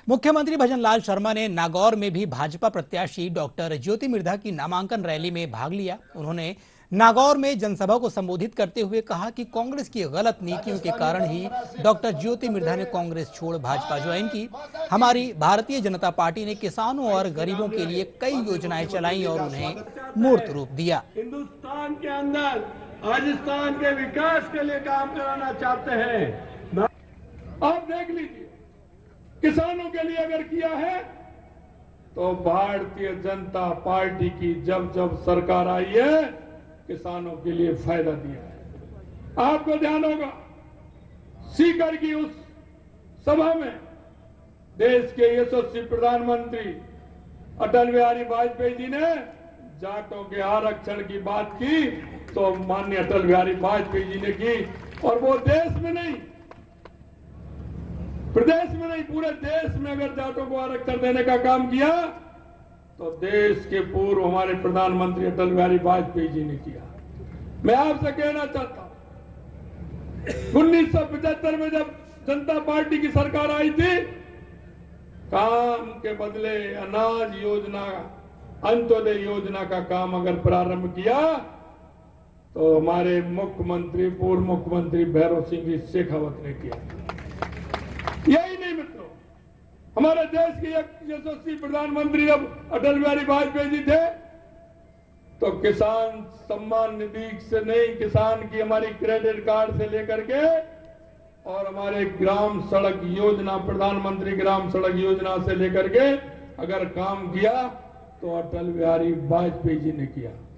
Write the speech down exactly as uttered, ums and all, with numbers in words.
मुख्यमंत्री भजनलाल शर्मा ने नागौर में भी भाजपा प्रत्याशी डॉक्टर ज्योति मिर्धा की नामांकन रैली में भाग लिया। उन्होंने नागौर में जनसभा को संबोधित करते हुए कहा कि कांग्रेस की गलत नीतियों के कारण ही डॉक्टर ज्योति मिर्धा ने कांग्रेस छोड़ भाजपा ज्वाइन की। हमारी भारतीय जनता पार्टी ने किसानों और गरीबों के लिए कई योजनाएं चलाई और उन्हें मूर्त रूप दिया। हिंदुस्तान के अंदर राजस्थान के विकास के लिए काम कराना चाहते हैं। आप देख लीजिए, किसानों के लिए अगर किया है तो भारतीय जनता पार्टी की जब जब सरकार आई है किसानों के लिए फायदा दिया है। आपको ध्यान होगा, सीकर की उस सभा में देश के यशस्वी प्रधानमंत्री अटल बिहारी वाजपेयी जी ने जाटों के आरक्षण की बात की तो माननीय अटल बिहारी वाजपेयी जी ने की, और वो देश में नहीं, प्रदेश में नहीं, पूरे देश में अगर जाटों को आरक्षण देने का काम किया तो देश के पूर्व हमारे प्रधानमंत्री अटल बिहारी वाजपेयी जी ने किया। मैं आपसे कहना चाहता हूं, उन्नीस सौ पचहत्तर में जब जनता पार्टी की सरकार आई थी, काम के बदले अनाज योजना, अंत्योदय योजना का काम अगर प्रारंभ किया तो हमारे मुख्यमंत्री, पूर्व मुख्यमंत्री भैरव सिंह जी शेखावत ने किया। यही नहीं मित्रों, हमारे देश के यशस्वी प्रधानमंत्री जब अटल बिहारी वाजपेयी जी थे तो किसान सम्मान निधि से नहीं, किसान की हमारी क्रेडिट कार्ड से लेकर के और हमारे ग्राम सड़क योजना, प्रधानमंत्री ग्राम सड़क योजना से लेकर के अगर काम किया तो अटल बिहारी वाजपेयी जी ने किया।